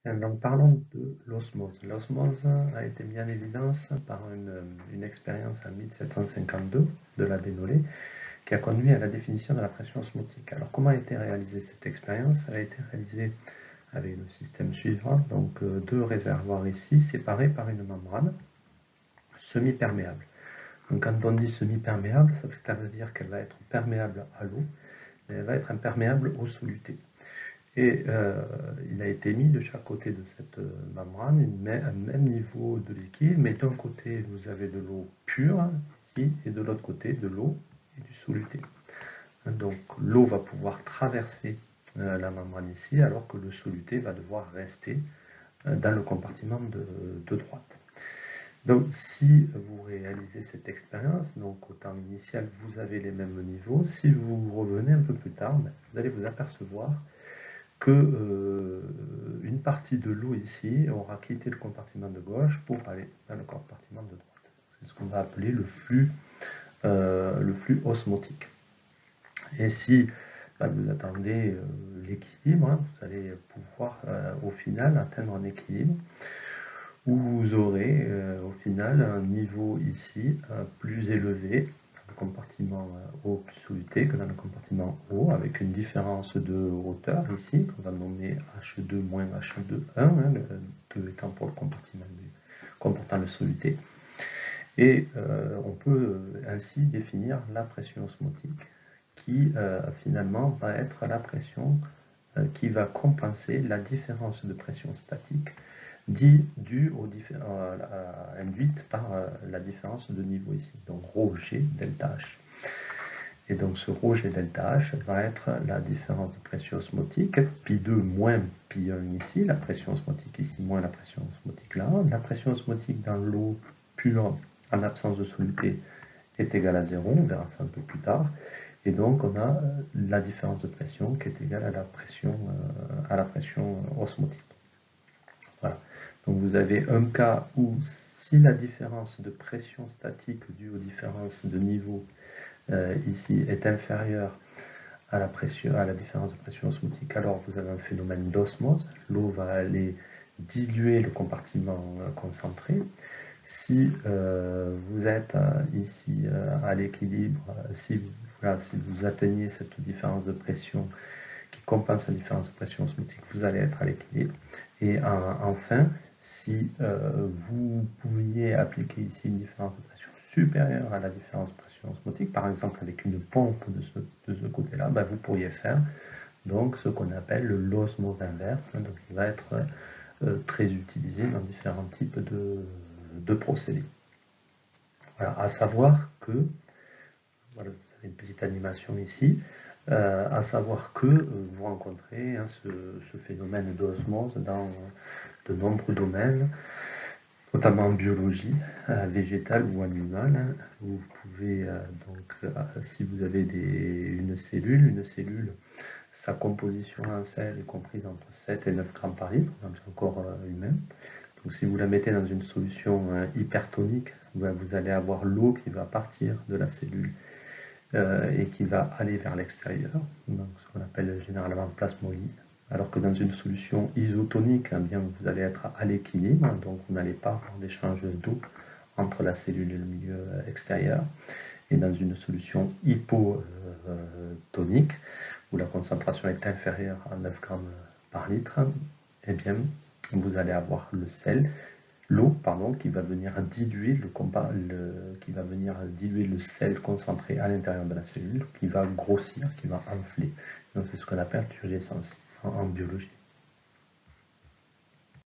Donc parlons de l'osmose. L'osmose a été mise en évidence par une expérience en 1752 de l'abbé Nollet qui a conduit à la définition de la pression osmotique. Alors comment a été réalisée cette expérience? Elle a été réalisée avec le système suivant, donc deux réservoirs ici séparés par une membrane semi-perméable. Donc quand on dit semi-perméable, ça veut dire qu'elle va être perméable à l'eau, mais elle va être imperméable aux solutés. Et il a été mis de chaque côté de cette membrane un même niveau de liquide, mais d'un côté vous avez de l'eau pure ici, et de l'autre côté de l'eau et du soluté. Donc l'eau va pouvoir traverser la membrane ici, alors que le soluté va devoir rester dans le compartiment de droite. Donc si vous réalisez cette expérience, donc au temps initial vous avez les mêmes niveaux, si vous revenez un peu plus tard, vous allez vous apercevoir que une partie de l'eau ici aura quitté le compartiment de gauche pour aller dans le compartiment de droite. C'est ce qu'on va appeler le flux osmotique. Et si vous attendez l'équilibre, vous allez pouvoir au final atteindre un équilibre où vous aurez au final un niveau ici plus élevé le compartiment eau plus soluté que dans le compartiment eau, avec une différence de hauteur ici, qu'on va nommer H2 moins H2, le 2 étant pour le compartiment comportant le soluté. Et on peut ainsi définir la pression osmotique, qui finalement va être la pression qui va compenser la différence de pression statique induite par la différence de niveau ici, donc ρg delta H. Et donc ce ρg delta H va être la différence de pression osmotique, pi2 moins pi1 ici, la pression osmotique ici moins la pression osmotique là. La pression osmotique dans l'eau pure en absence de soluté est égale à 0, on verra ça un peu plus tard. Et donc on a la différence de pression qui est égale à la pression osmotique. Voilà. Donc vous avez un cas où si la différence de pression statique due aux différences de niveau ici est inférieure à la différence de pression osmotique, alors vous avez un phénomène d'osmose. L'eau va aller diluer le compartiment concentré. Si vous êtes ici à l'équilibre, si vous atteignez cette différence de pression qui compense la différence de pression osmotique, vous allez être à l'équilibre. Et enfin, si vous pouviez appliquer ici une différence de pression supérieure à la différence de pression osmotique, par exemple avec une pompe de ce côté-là, vous pourriez faire donc ce qu'on appelle l'osmose inverse, donc il va être très utilisé dans différents types de procédés. Voilà, à savoir que, voilà, vous avez une petite animation ici, à savoir que vous rencontrez ce phénomène d'osmose dans de nombreux domaines, notamment en biologie, végétale ou animale. Vous pouvez donc, si vous avez une cellule, sa composition en sel est comprise entre 7 et 9 grammes par litre dans le corps humain. Donc si vous la mettez dans une solution hypertonique, vous allez avoir l'eau qui va partir de la cellule et qui va aller vers l'extérieur, donc ce qu'on appelle généralement plasmolyse. Alors que dans une solution isotonique, vous allez être à l'équilibre, donc vous n'allez pas avoir d'échange d'eau entre la cellule et le milieu extérieur. Et dans une solution hypotonique, où la concentration est inférieure à 9 grammes par litre, vous allez avoir l'eau qui va venir diluer le sel concentré à l'intérieur de la cellule, qui va grossir, qui va enfler. Donc c'est ce qu'on appelle turgescence en biologie.